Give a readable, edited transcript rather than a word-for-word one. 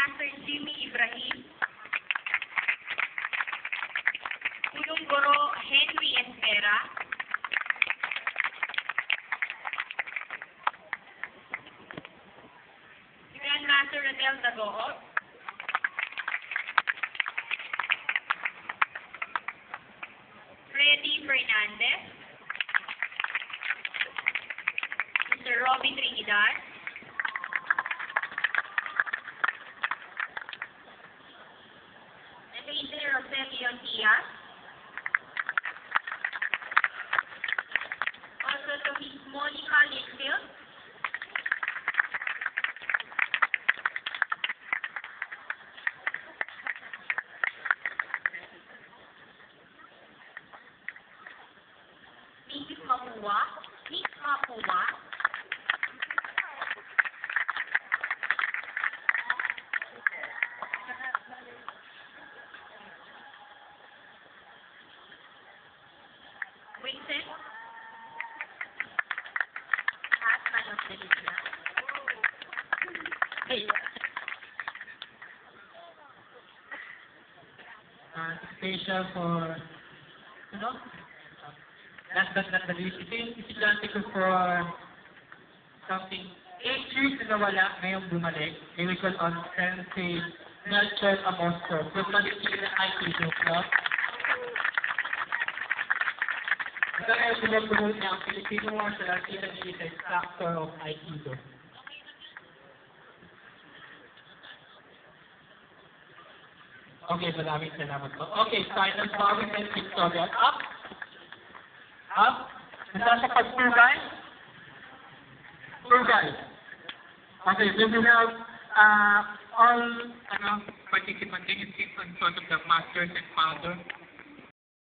Master Ibrahim. Punong Guro Henry Espera. Grand Master Rodel Dagooc. Fernadez. Mr. Robie Trinidad. Engineer Diaz. Also to Miss Monica Linfield. Miss Mapua. Vincent. Husband of the Lydia. Special for, last but not the least, ito yung estudyante ko for something 8 years na nawala, ngayong bumalik. They will call on Sensei Melchor Maestro. From Manila IT Group, no? Ito na yung bumag-promote niya ang Filipino martial arts is a factor of IT Group. Okay, maraming salamat po. Okay, final power and tutorial. Up. Nasa pagtugay. Tugay. Okay, we will have all participants in front of the masters and founder.